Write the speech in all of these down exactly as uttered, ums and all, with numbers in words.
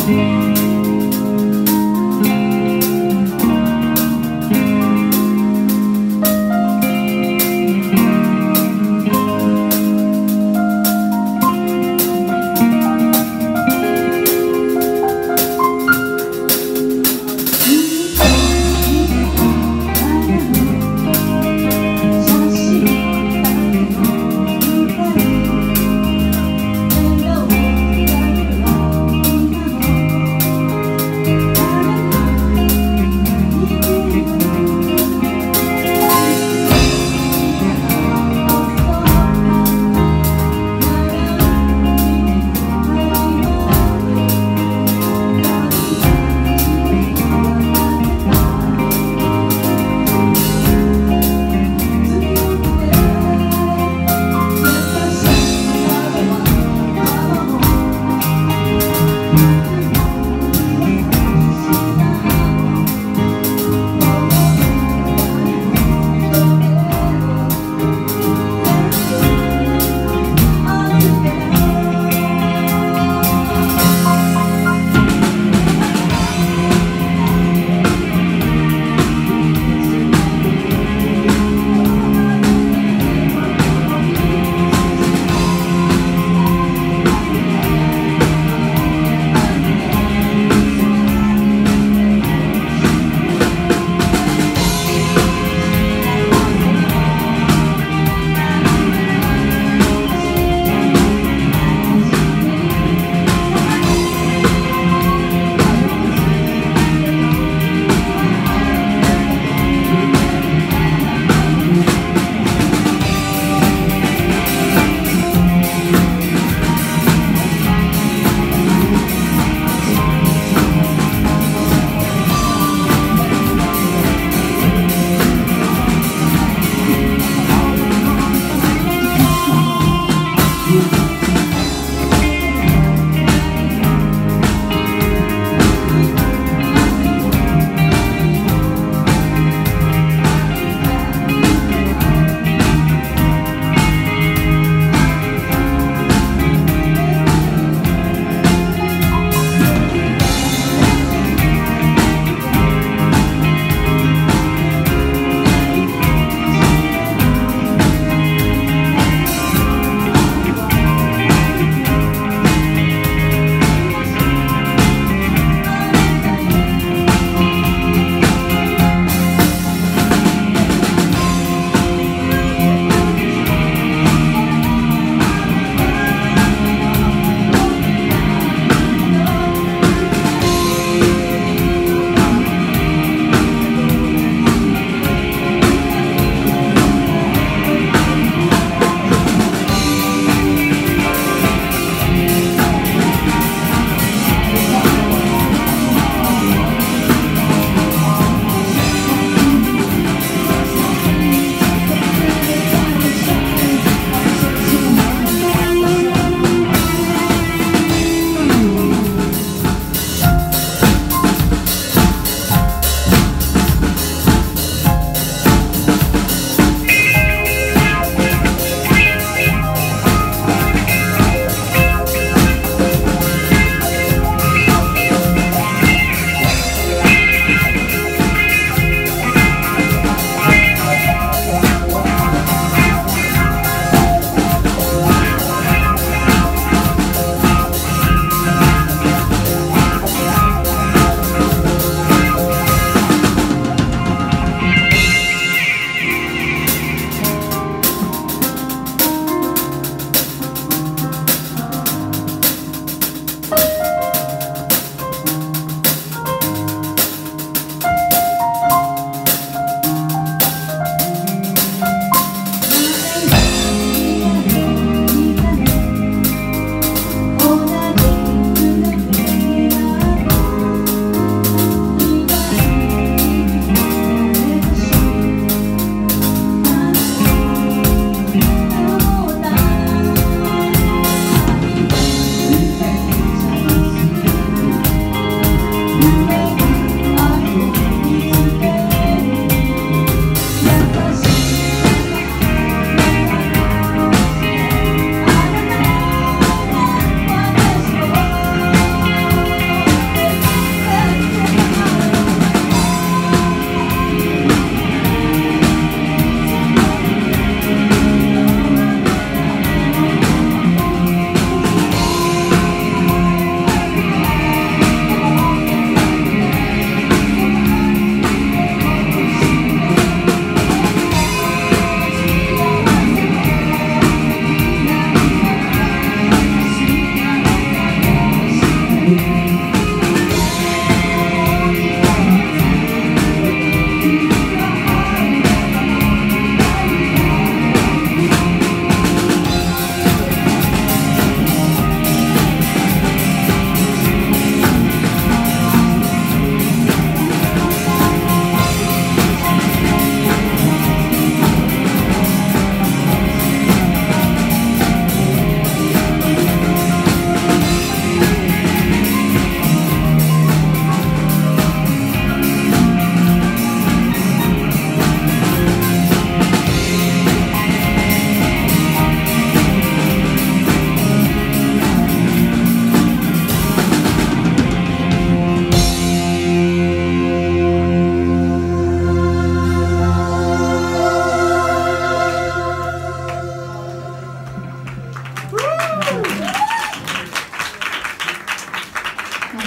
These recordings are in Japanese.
「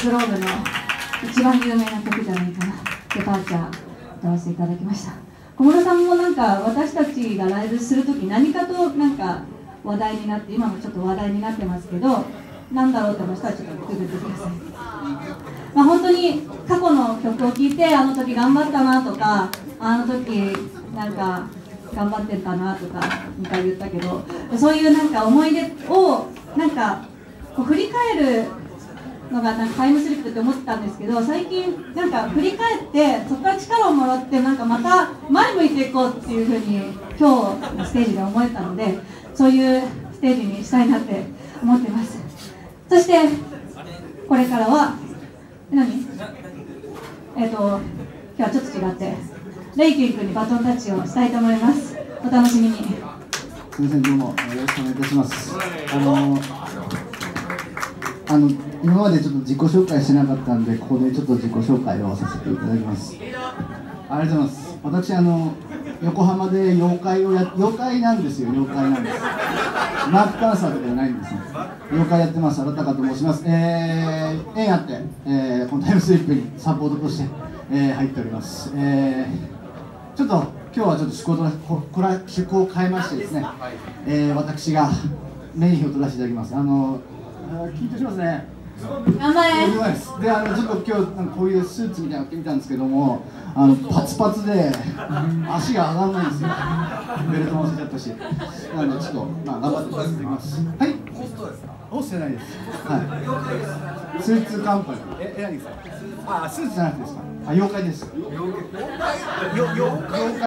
グローブの一番有名な曲じゃないかな、デパーチャー歌わせていただきました。小室さんもなんか私たちがライブするとき何かとなんか話題になって、今もちょっと話題になってますけど、なんだろうって思ったらちょっとググってください。まあ、本当に過去の曲を聴いて、あの時頑張ったなとか、あの時なんか頑張ってたなとかにかい言ったけど、そういうなんか思い出をなんかこう振り返るのがなんかタイムスリップって思ってたんですけど、最近なんか振り返ってそこから力をもらって、なんかまた前向いていこうっていうふうに今日のステージで思えたので、そういうステージにしたいなって思ってます。そしてこれからは何えっ、と今日はちょっと違って、レイキン君にバトンタッチをしたいと思います。お楽しみに。 すみません、どうもよろしくお願いいたします。あのあの今までちょっと自己紹介してなかったんで、ここでちょっと自己紹介をさせていただきます。ありがとうございます。私あの横浜で妖怪をや妖怪なんですよ。妖怪なんです。マーク・パンサーとかじゃないんですね。妖怪やってます。新高と申します。えー、縁あって、えー、このタイムスリップにサポートとして、えー、入っております。えー、ちょっと今日はちょっと趣向とここら趣向を変えましてですね、えー、私がメインを取らせていただきます。あの緊張しますね。 頑張れ。 で、あのちょっと今日なんかこういうスーツみたいなの着てみたんですけども、あのパツパツで足が上がらないんですよ。ベルトも忘れちゃったし、なのでちょっとまあ頑張っていただきます。はい。ホストですか？ホストじゃないです。はい。スーツカンパニー。え、え何ですか？あ、スーツじゃなくてですか？あ、妖怪です。妖怪。妖怪。